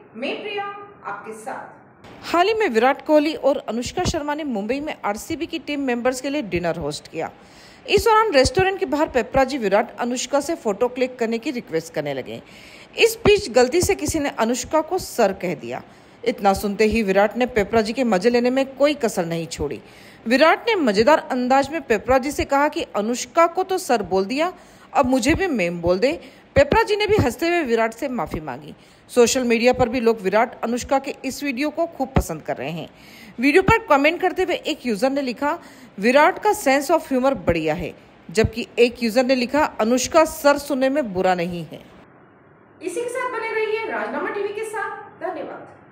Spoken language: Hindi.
मैं प्रिया आपके साथ। हाल ही में विराट कोहली और अनुष्का शर्मा ने मुंबई में आरसीबी की टीम मेंबर्स के लिए डिनर होस्ट किया। इस दौरान रेस्टोरेंट के बाहर पेपराजी विराट अनुष्का से फोटो क्लिक करने की रिक्वेस्ट करने लगे। इस बीच गलती से किसी ने अनुष्का को सर कह दिया। इतना सुनते ही विराट ने पेपराजी के मजे लेने में कोई कसर नहीं छोड़ी। विराट ने मजेदार अंदाज में पेपराजी से कहा कि अनुष्का को तो सर बोल दिया, अब मुझे भी मेम बोल दे। पेपराजी ने भी हंसते हुए विराट से माफी मांगी। सोशल मीडिया पर भी लोग विराट अनुष्का के इस वीडियो को खूब पसंद कर रहे हैं। वीडियो पर कमेंट करते हुए एक यूजर ने लिखा, विराट का सेंस ऑफ ह्यूमर बढ़िया है, जबकि एक यूजर ने लिखा, अनुष्का सर सुनने में बुरा नहीं है। इसी के साथ बने रहिए राजनामा टीवी के साथ। धन्यवाद।